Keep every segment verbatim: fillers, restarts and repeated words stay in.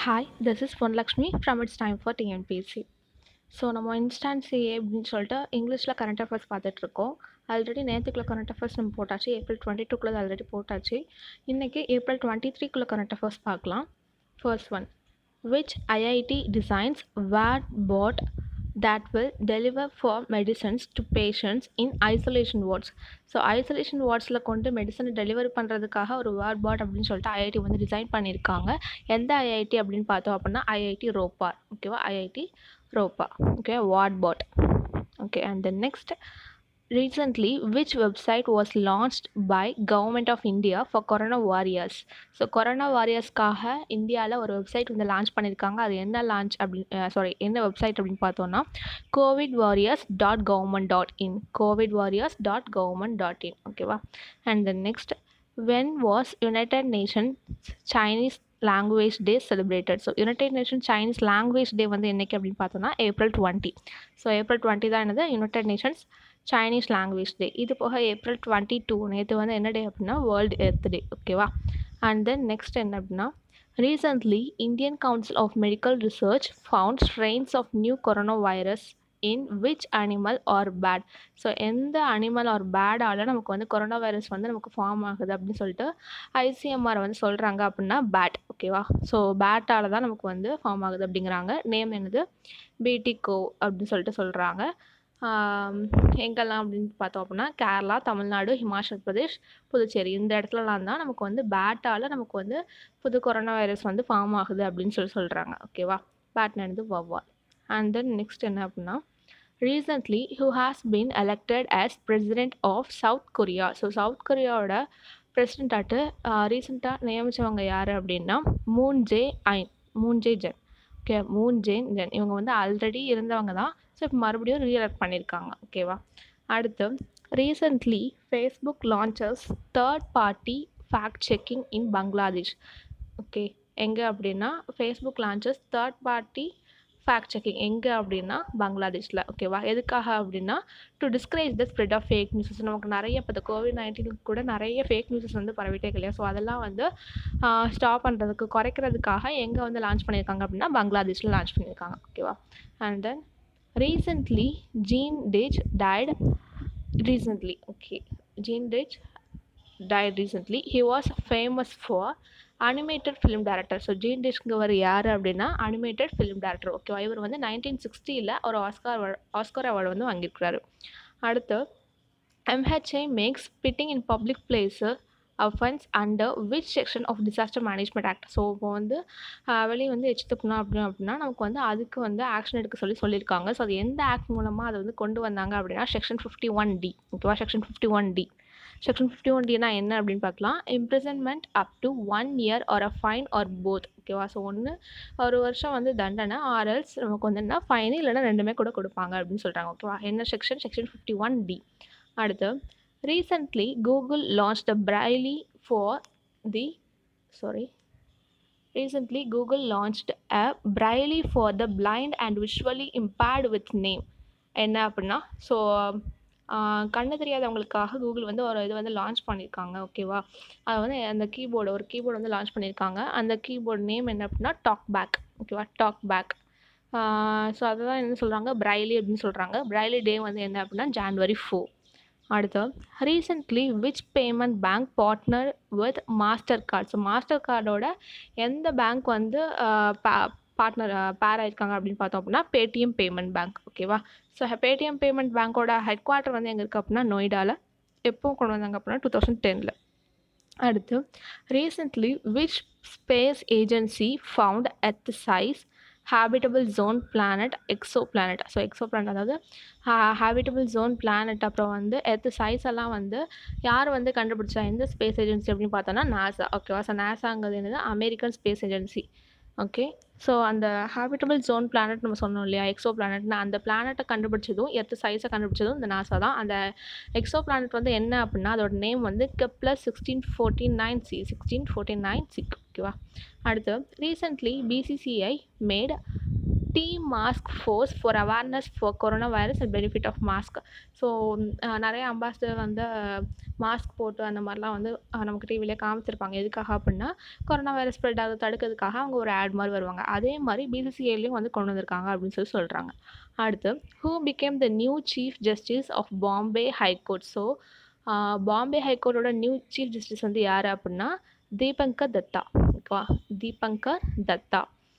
Hi, this is Ponlakshmi from It's Time for T N P S C. So நம்ம instant CA அப்படின்னு சொல்லிட்டு இங்கிலீஷில் current affairs பார்த்துட்ருக்கோம். Already நேற்றுக்குள்ளே current affairs நம்ம போட்டாச்சு. ஏப்ரல் டுவெண்ட்டி டூக்குள்ளே ஆல்ரெடி போட்டாச்சு. இன்றைக்கி ஏப்ரல் டுவெண்ட்டி த்ரீக்குள்ளே கரண்ட் அஃபேர்ஸ் பார்க்கலாம். First one, which IIT designs ward bot that will deliver for medicines to patients in isolation wards. So isolation வார்ட்ஸில் கொண்டு மெடிசனை டெலிவரி பண்ணுறதுக்காக ஒரு வேர்ட் பாட் அப்படின்னு சொல்லிட்டு ஐஐடி வந்து டிசைன் பண்ணியிருக்காங்க. எந்த ஐஐடி அப்படின்னு பார்த்தோம் அப்படின்னா ஐஐடி ரோப்பார். ஓகேவா, IIT Ropar. Okay, ward bot. Okay, and then next, recently which website was launched by government of India for corona warriors. So corona வாரியர்ஸ்க்காக இந்தியாவில் ஒரு வெப்சைட் வந்து லான்ச் பண்ணியிருக்காங்க. அது என்ன லான்ச் அப்படின்னு சாரி என்ன வெப்சைட் அப்படின்னு பார்த்தோன்னா covid warriors dot government dot in covid warriors dot government dot in ஓகேவா. And then next, when was United Nations Chinese Language Day celebrated. So United Nation Chinese Language Day வந்து என்னைக்கு அப்படின்னு பார்த்தோன்னா April twenty. So April twenty தான் என்னது United Nations Chinese Language Day. இது போக April twenty two நேற்று வந்து என்ன டே அப்படின்னா வேர்ல்டு எர்த் டே. ஓகேவா. அண்ட் தென் நெக்ஸ்ட் என்ன அப்படின்னா, recently Indian Council of Medical Research found strains of new corona virus in which animal or bat. So எந்த அனிமல் ஆர் பேடால் நமக்கு வந்து கொரோனா வைரஸ் வந்து நமக்கு ஃபார்ம் ஆகுது அப்படின்னு சொல்லிட்டு ஐசிஎம்ஆர் வந்து சொல்கிறாங்க அப்படின்னா பேட். ஓகேவா. ஸோ பேட்டால் தான் நமக்கு வந்து ஃபார்ம் ஆகுது அப்படிங்கிறாங்க. நேம் என்னது, பிடிகோ அப்படின்னு சொல்லிட்டு சொல்கிறாங்க. எங்கெல்லாம் அப்படின்னு பார்த்தோம் அப்படின்னா கேரளா, தமிழ்நாடு, ஹிமாச்சல் பிரதேஷ், புதுச்சேரி இந்த இடத்துலலாம் தான் நமக்கு வந்து பேட்டால் நமக்கு வந்து புது கொரோனா வைரஸ் வந்து ஃபார்ம் ஆகுது அப்படின்னு சொல்லி சொல்கிறாங்க. ஓகேவா. பேட்னது வவ்வால். அண்ட் தென் நெக்ஸ்ட் என்ன அப்படின்னா, recently who has been elected as president of South Korea. So South கொரியாவோட பிரசிடென்ட்டாட்டு ரீசெண்டாக நியமித்தவங்க யார் அப்படின்னா Moon Jae In Moon Jae In. Okay, Moon Jae In இவங்க வந்து ஆல்ரெடி இருந்தவங்க தான். ஸோ இப்போ மறுபடியும் ரீஎலெக்ட் பண்ணியிருக்காங்க. ஓகேவா. அடுத்து, recently Facebook launches third party fact checking in Bangladesh. Okay, எங்கே அப்படின்னா Facebook launches third party fact checking எங்கே அப்படின்னா பங்களாதேஷில். ஓகேவா. எதுக்காக அப்படின்னா to discourage the spread of fake newses. நமக்கு நிறைய இப்போ இந்த கோவிட் நைன்டீனுக்கு கூட நிறைய ஃபேக் நியூஸஸ் வந்து பரவிட்டே இல்லையா. ஸோ அதெல்லாம் வந்து ஸ்டாப் பண்ணுறதுக்கு குறைக்கிறதுக்காக எங்கே வந்து லான்ச் பண்ணியிருக்காங்க அப்படின்னா பங்களாதேஷில் லான்ச் பண்ணியிருக்காங்க. ஓகேவா. And then recently Gene Deitch died recently okay Gene Deitch died recently. He was famous for animated film director. ஸோ ஜீன் டேஷ்ங்கிறவர் யார் அப்படின்னா அனிமேட்டட் ஃபிலிம் டேரக்டர். ஓகேவா. இவர் வந்து நைன்டீன் சிக்ஸ்டியில் ஒரு ஆஸ்கார் ஆஸ்கார் அவார்டு வந்து வாங்கியிருக்கிறாரு. அடுத்து, MHA makes spitting in public places offence under which section of disaster management act. So இப்போ வந்து வெளியே வந்து எச்சு துப்புனா அப்படின்னு அப்படின்னா நமக்கு வந்து அதுக்கு வந்து ஆக்ஷன் எடுக்க சொல்லி சொல்லியிருக்காங்க. ஸோ அது எந்த ஆக்ட் மூலமாக அதை வந்து கொண்டு வந்தாங்க அப்படின்னா செக்ஷன் ஃபிஃப்டி ஒன் டி. ஓகேவா. Section fifty one D section fifty one டினா என்ன அப்படின்னு பார்க்கலாம். Imprisonment up to one year or a fine or both. ஓகேவா. ஸோ ஒன்று ஒரு வருஷம் வந்து தண்டனை, ஆர்எல்ஸ் நமக்கு வந்து என்ன ஃபைனு இல்லைன்னா ரெண்டுமே கூட கொடுப்பாங்க அப்படின்னு சொல்கிறாங்க. ஓகேவா. என்ன section, section fifty one D. அடுத்து, recently Google launch the Braille for the sorry recently Google launched a Braille for the blind and visually impaired with name. என்ன அப்படின்னா, ஸோ கண்ணு தெரியாதவங்களுக்காக கூகுள் வந்து ஒரு இது வந்து லான்ச் பண்ணியிருக்காங்க. ஓகேவா. அது வந்து அந்த கீபோர்டு ஒரு கீபோர்டு வந்து லான்ச் பண்ணியிருக்காங்க. அந்த கீபோர்டு நேம் என்ன அப்படின்னா டாக் பேக். ஓகேவா. Talk back. ஸோ அதுதான் என்ன சொல்கிறாங்க, பிரைலி அப்படின்னு சொல்கிறாங்க. பிரைலி டே வந்து என்ன அப்படின்னா ஜான்வரி ஃபோர். அடுத்து, recently which payment bank partner with Mastercard. So மாஸ்டர் கார்டோட எந்த பேங்க் வந்து பார்ட்னர் பேர் ஆயிருக்காங்க அப்படின்னு பார்த்தோம் அப்படின்னா பேடிஎம் பேமெண்ட் பேங்க். ஓகேவா. ஸோ பேடிஎம் பேமெண்ட் பேங்க்கோட ஹெட் குவார்ட்டர் வந்து எங்கே இருக்குது அப்படின்னா நொய்டாவில். எப்போ கொண்டு வந்தாங்க அப்படின்னா டூ தௌசண்ட் டெனில். அடுத்து, recently which space agency found at the size habitable zone planet exoplanet. So exoplanet அதாவது ஹேபிட்டபிள் ஜோன் பிளானட் அப்புறம் வந்து எர்த் சைஸ் எல்லாம் வந்து யார் வந்து கண்டுபிடிச்சா, எந்த ஸ்பேஸ் ஏஜென்சி அப்படின்னு பார்த்தோன்னா நாசா. ஓகேவா. ஸோ நாசாங்கிறது என்னது American space agency. Okay. So அந்த ஹேபிட்டபிள் ஜோன் பிளானட் நம்ம சொன்னோம் இல்லையா, எக்ஸோ பிளானட்னா அந்த பிளானட்டை கண்டுபிடிச்சதும் எர்த் சைஸை கண்டுபிடிச்சதும் இந்த நாசா தான். அந்த எக்ஸோ பிளானட் வந்து என்ன அப்படின்னா அதோட நேம் வந்து Kepler sixteen forty nine C sixteen forty nine C. ஓகேவா. அடுத்து, recently BCCI made team mask force for awareness for corona virus and benefit of mask. So நிறைய அம்பாசிடர் வந்து மாஸ்க் போட்டு அந்த மாதிரிலாம் வந்து அஹ், நமக்கு டிவிலே காமிச்சிருப்பாங்க. எதுக்காக அப்படின்னா கொரோனா வைரஸ் ஸ்ப்ரெட் ஆகுது தடுக்கிறதுக்காக அவங்க ஒரு ஆட் மாதிரி வருவாங்க. அதே மாதிரி பிசிசிஐலையும் வந்து கொண்டு வந்திருக்காங்க அப்படின்னு சொல்லி சொல்கிறாங்க. அடுத்து who became the new chief justice of Bombay high court. So Bombay ஹைகோர்ட்டோட நியூ சீஃப் ஜஸ்டிஸ் வந்து யார் அப்படின்னா தீபங்கர் தத்தா. ஓகேவா, தீபங்கர் தத்தா.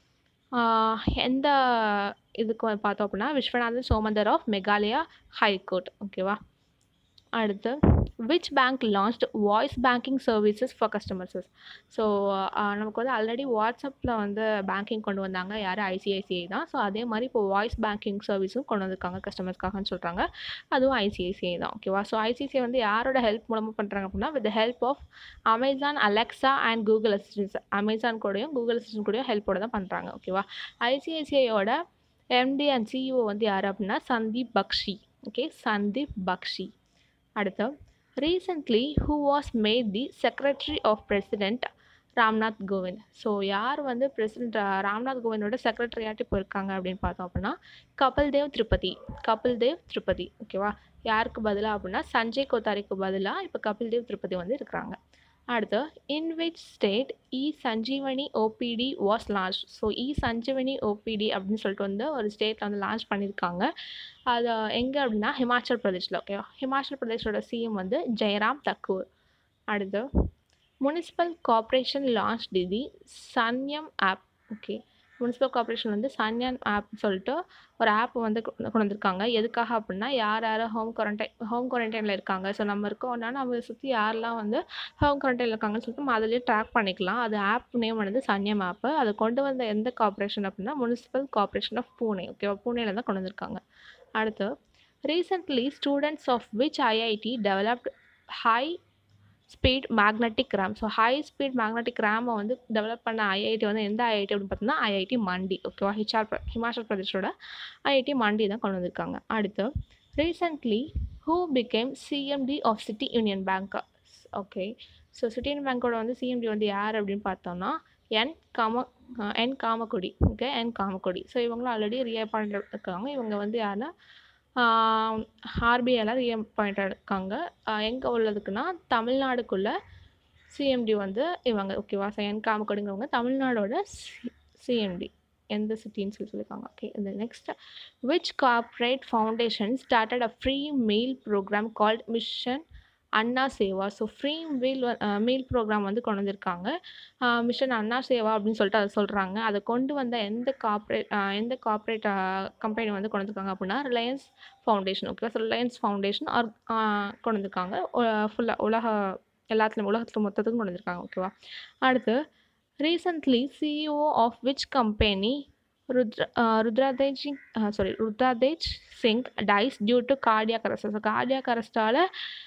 ஆஹ் எந்த இதுக்கு வந்து பார்த்தோம் அப்படின்னா விஸ்வநாதன் சோமந்தர் ஆஃப் மெகாலயா ஹைகோர்ட். ஓகேவா. அடுத்து which bank launched voice banking services for customerses. So நமக்கு வந்து ஆல்ரெடி வாட்ஸ்அப்பில் வந்து பேங்கிங் கொண்டு வந்தாங்க, யார் ஐசிஐசிஐ தான். ஸோ அதே மாதிரி இப்போ வாய்ஸ் பேங்கிங் சர்வீஸும் கொண்டு வந்திருக்காங்க கஸ்டமர்ஸ்க்காகன்னு சொல்கிறாங்க. அதுவும் ஐசிஐசிஐ தான். ஓகேவா. ஸோ ஐசிஐசிஐ வந்து யாரோட ஹெல்ப் மூலமாக பண்ணுறாங்க அப்படின்னா with help of Amazon Alexa and Google assistants. Amazon கூடயும் கூகுள் அசிஸ்டன்ட் கூடயும் ஹெல்ப்போட தான் பண்ணுறாங்க. ஓகேவா. ஐசிஐசிஐயோட எம்டி அண்ட் சிஇஓ வந்து யார் அப்படின்னா சந்தீப் பக்ஷி. ஓகே, சந்தீப் பக்ஷி. அடுத்து recently who was made the secretary of president Ramnath Kovind. So யார் வந்து பிரசிடென்ட் ராம்நாத் கோவிந்தோட செக்ரட்டரியாட்டி போயிருக்காங்க அப்படின்னு பார்த்தோம் அப்படின்னா கபில் தேவ் திரிபதி. கபில் தேவ் திரிபதி. ஓகேவா. யாருக்கு பதிலாக அப்படின்னா சஞ்சய் கோத்தாரிக்கு பதிலாக இப்போ கபில் தேவ் திரிபதி வந்து இருக்கிறாங்க. அடுத்து in which state E Sanjeevani OPD was launch. So E Sanjeevani OPD அப்படின்னு சொல்லிட்டு வந்து ஒரு ஸ்டேட்டில் வந்து லான்ச் பண்ணியிருக்காங்க. அது எங்கே அப்படின்னா ஹிமாச்சல் பிரதேஷில். ஓகேவா. ஹிமாச்சல் பிரதேஷோட சிஎம் வந்து ஜெயராம் தக்கூர். அடுத்து municipal corporation launch the Sanyam app. Okay, municipal corporation வந்து சன்யம் ஆப் சொல்லிட்டு ஒரு ஆப் வந்து கொண்டு வந்திருக்காங்க. எதுக்காக அப்படின்னா யார் யார் ஹோம் குவாரண்டைன் ஹோம் குவாரண்டைனில் இருக்காங்க, ஸோ நம்ம இருக்கோம்னா நம்ம சுற்றி யாரெல்லாம் வந்து ஹோம் குவாரண்டைனில் இருக்காங்கன்னு சொல்லிட்டு நம்ம அதிலேயே ட்ராக் பண்ணிக்கலாம். அது ஆப் நேம் வந்து சன்யம் ஆப்பு. அதை கொண்டு வந்த எந்த கார்ப்பரேஷன் அப்படின்னா முனிசிபல் கார்ப்பரேஷன் ஆஃப் பூனே. ஓகேவா, பூனேல தான் கொண்டு வந்திருக்காங்க. அடுத்து recently students of which IIT developed high speed magnetic RAM. So high speed magnetic ரேமை வந்து டெவலப் பண்ண ஐஐடி வந்து எந்த ஐஐடி அப்படின்னு பார்த்தோம்னா ஐஐடி மண்டி. ஓகேவா. ஹிச்ஆர் ஹிமாச்சல் பிரதேஷோட ஐஐடி மண்டி தான் கொண்டு வந்திருக்காங்க. அடுத்து recently who became CMD of City Union Bank. Okay, so City Union பேங்க்கோட வந்து சிஎம்டி வந்து யார் அப்படின்னு பார்த்தோம்னா என் காம N Kamakodi. Okay, N Kamakodi. So இவங்களும் ஆல்ரெடி ரீஅப்பாயிண்ட் இருக்காங்க. இவங்க வந்து யாருன்னா ஆர்பிஐல ரீஅப்பாயிண்ட் இருக்காங்க. எங்கே உள்ளதுக்குன்னா தமிழ்நாடுக்குள்ள சிஎம்டி வந்து இவங்க. ஓகேவா. ஸோ என் காமக்கொடிங்கிறவங்க தமிழ்நாடோட சி சிஎம்டி எந்த சிட்டின்னு சொல்லி சொல்லியிருக்காங்க. ஓகே, இந்த next which corporate foundation started a free meal programme called Mission Anna Seva. So free meal meal programme வந்து கொண்டு வந்திருக்காங்க. மிஷன் அண்ணா சேவா அப்படின்னு சொல்லிட்டு அதை சொல்கிறாங்க. அதை கொண்டு வந்த எந்த கார்ப்பரேட் எந்த கார்ப்பரேட் கம்பெனி வந்து கொண்டு வந்திருக்காங்க அப்படின்னா Reliance Foundation. Okay, so Reliance Foundation are கொண்டு வந்திருக்காங்க. ஃபுல்லாக உலக எல்லாத்துலேயும் உலகத்தில் மொத்தத்துக்கும் கொண்டு வந்திருக்காங்க. ஓகேவா. அடுத்து recently CEO of which company Rudra Rudratej sorry Rudratej Singh dies due to cardiac arrest. So cardiac அரெஸ்டால்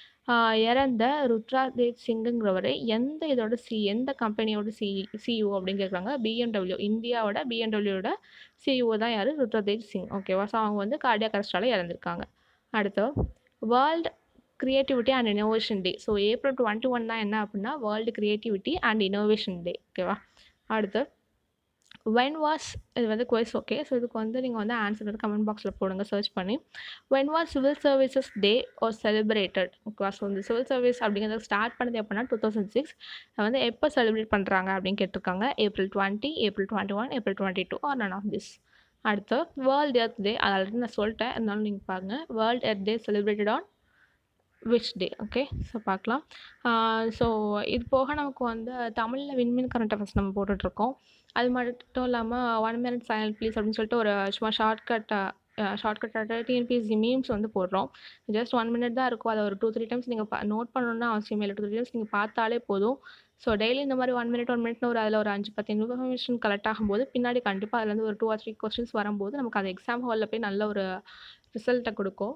இறந்த ருத்ராதேஜ் சிங்குங்கிறவர் எந்த இதோட சி எந்த கம்பெனியோட சி சிஇஓ அப்படின்னு கேட்குறாங்க. பிஎம்டபிள்யூ, இந்தியாவோட பிஎம்டபிள்யூட சிஇஓ தான் யார், ருத்ராதேஜ் சிங். ஓகேவா. ஸோ அவங்க வந்து கார்டியாக் அரெஸ்டால் இறந்துருக்காங்க. அடுத்து World Creativity and Innovation Day. So April twenty one தான் என்ன அப்படின்னா World Creativity and Innovation Day. ஓகேவா. அடுத்து when was இது வந்து குவைஸ். ஓகே, ஸோ இதுக்கு வந்து நீங்கள் வந்து ஆன்சர் வந்து கமெண்ட் பாக்ஸில் போடுங்க சர்ச் பண்ணி. when was civil services day or celebrated. ஓகேவா. ஸோ இந்த சிவில் சர்வீஸ் அப்படிங்கிறத ஸ்டார்ட் பண்ணது எப்படின்னா டூ தௌசண்ட் சிக்ஸ் வந்து எப்போ செலிப்ரேட் பண்ணுறாங்க அப்படின்னு கேட்டிருக்காங்க. April twenty April twenty one April twenty two or none of this. அடுத்து வேர்ல்டு எர்த் டே. அது ஆல்ரெடி நான் சொல்லிட்டேன், இருந்தாலும் நீங்கள் பாருங்கள். World Earth Day celebrated on which day. Okay, so பார்க்கலாம். ஸோ இது போக நமக்கு வந்து தமிழில் விண்மீன் கரண்ட் அஃபேர்ஸ் நம்ம போட்டுட்ருக்கோம். அது மட்டும் இல்லாமல் ஒன் மினிட் சைலண்ட் ப்ளீஸ் அப்படின்னு சொல்லிட்டு ஒரு சும்மா ஷார்ட்கட் ஷார்ட்கட்டாக டிஎன்பிஎஸ்சி மீம்ஸ் வந்து போடுறோம். ஜஸ்ட் ஒன் மினிட் தான் இருக்கும். அதை ஒரு டூ த்ரீ டைம்ஸ் நீங்கள் நோட் பண்ணணும்னு அவசியம் இல்லை. டூ த்ரீ டைம்ஸ் நீங்கள் பார்த்தாலே போதும். ஸோ டெய்லி இந்த மாதிரி ஒன் மினிட் ஒன் மினிட்னு ஒரு அதில் ஒரு அஞ்சு பத்து இன்ஃபர்மேஷன் கலெக்ட் ஆகும்போது பின்னாடி கண்டிப்பாக அதுலேருந்து ஒரு டூ ஆர் த்ரீ கொஸ்டின்ஸ் வரும்போது நமக்கு அது எக்ஸாம் ஹாலில் போய் நல்ல ஒரு ரிசல்ட்டை கொடுக்கும்.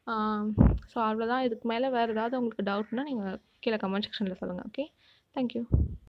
ஸோ அவ்வளோதான். இதுக்கு மேலே வேறு ஏதாவது உங்களுக்கு டவுட்னா நீங்கள் கீழே கமெண்ட் செக்ஷனில் சொல்லுங்கள். Okay, thank you.